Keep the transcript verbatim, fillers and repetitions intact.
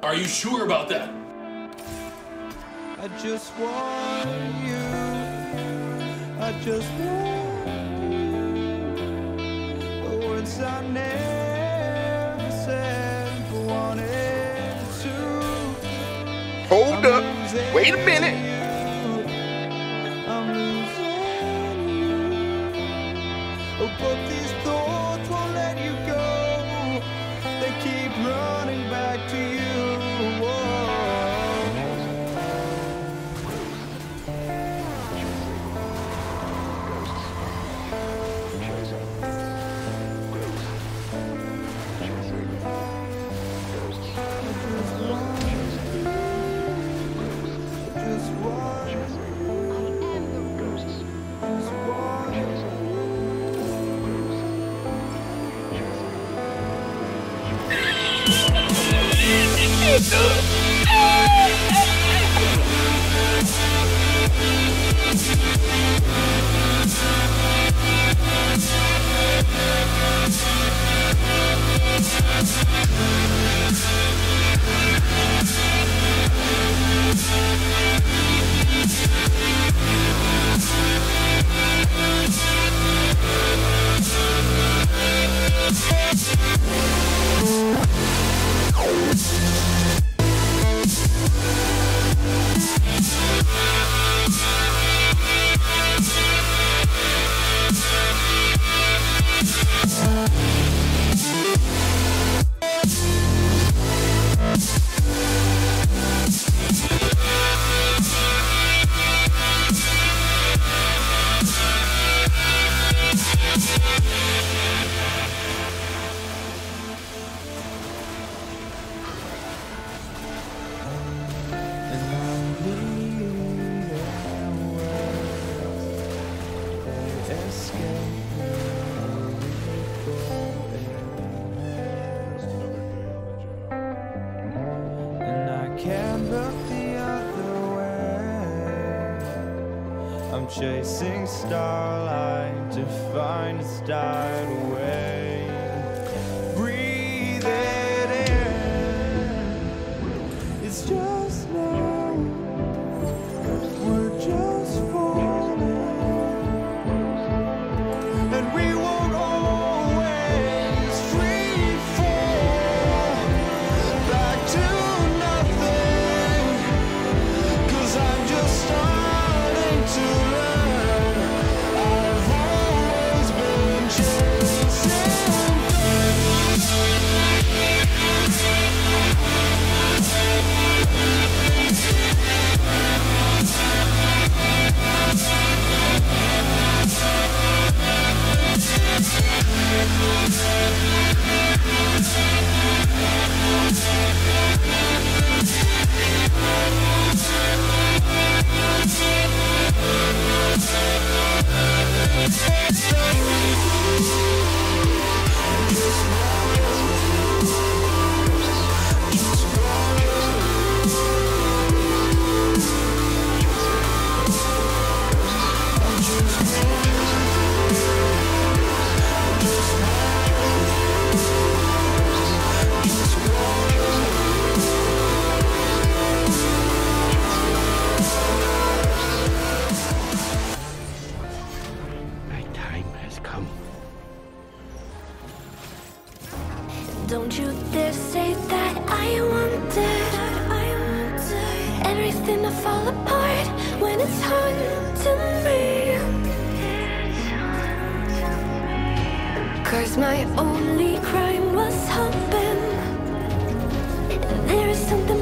Are you sure about that? I just want you. I just want you. The words I never said but wanted to. Hold up. Wait a minute. I'm losing you. But these thoughts won't let you go. They keep running back to you. Can't look the other way. I'm chasing starlight to find a style away. Breathe it in. It's just now. We're just falling, and we won't always free fall back to. I'm just starting to learn. I've always been chasing. Don't you dare say that I wanted, I wanted everything to fall apart when it's hard to me. 'Cause my only crime was hoping there is something